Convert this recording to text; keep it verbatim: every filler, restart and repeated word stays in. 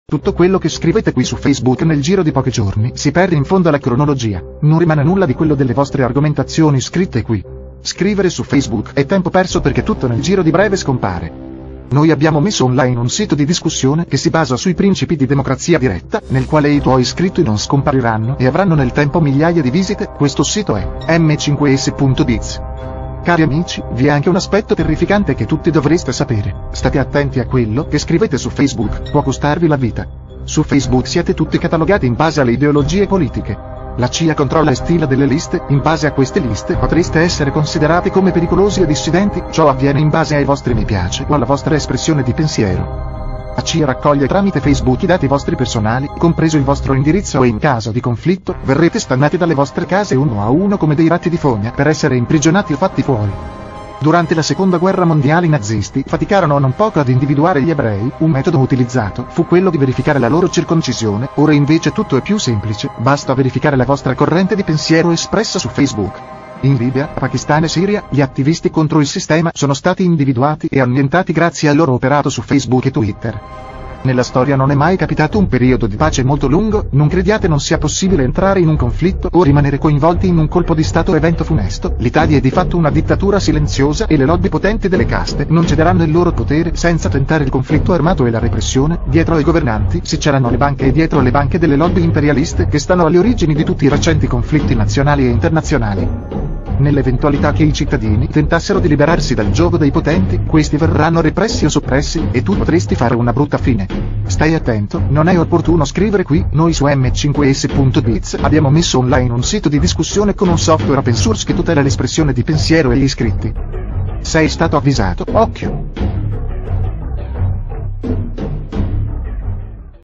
Tutto quello che scrivete qui su Facebook nel giro di pochi giorni si perde in fondo alla cronologia, non rimane nulla di quello delle vostre argomentazioni scritte qui. Scrivere su Facebook è tempo perso perché tutto nel giro di breve scompare. Noi abbiamo messo online un sito di discussione che si basa sui principi di democrazia diretta, nel quale i tuoi iscritti non scompariranno e avranno nel tempo migliaia di visite. Questo sito è emme cinque esse punto biz. Cari amici, vi è anche un aspetto terrificante che tutti dovreste sapere. State attenti a quello che scrivete su Facebook, può costarvi la vita. Su Facebook siete tutti catalogati in base alle ideologie politiche. La C I A controlla e stila delle liste, in base a queste liste potreste essere considerati come pericolosi o dissidenti, ciò avviene in base ai vostri mi piace o alla vostra espressione di pensiero. La C I A raccoglie tramite Facebook i dati vostri personali, compreso il vostro indirizzo e in caso di conflitto, verrete stannati dalle vostre case uno a uno come dei ratti di fogna per essere imprigionati o fatti fuori. Durante la seconda guerra mondiale i nazisti faticarono non poco ad individuare gli ebrei, un metodo utilizzato fu quello di verificare la loro circoncisione, ora invece tutto è più semplice, basta verificare la vostra corrente di pensiero espressa su Facebook. In Libia, Pakistan e Siria, gli attivisti contro il sistema sono stati individuati e annientati grazie al loro operato su Facebook e Twitter. Nella storia non è mai capitato un periodo di pace molto lungo, non crediate non sia possibile entrare in un conflitto o rimanere coinvolti in un colpo di stato evento funesto. L'Italia è di fatto una dittatura silenziosa e le lobby potenti delle caste non cederanno il loro potere senza tentare il conflitto armato e la repressione. Dietro ai governanti si c'erano le banche e dietro le banche delle lobby imperialiste che stanno alle origini di tutti i recenti conflitti nazionali e internazionali. Nell'eventualità che i cittadini tentassero di liberarsi dal giogo dei potenti, questi verranno repressi o soppressi, e tu potresti fare una brutta fine. Stai attento, non è opportuno scrivere qui. Noi su emme cinque esse punto biz abbiamo messo online un sito di discussione con un software open source che tutela l'espressione di pensiero e gli iscritti. Sei stato avvisato, occhio!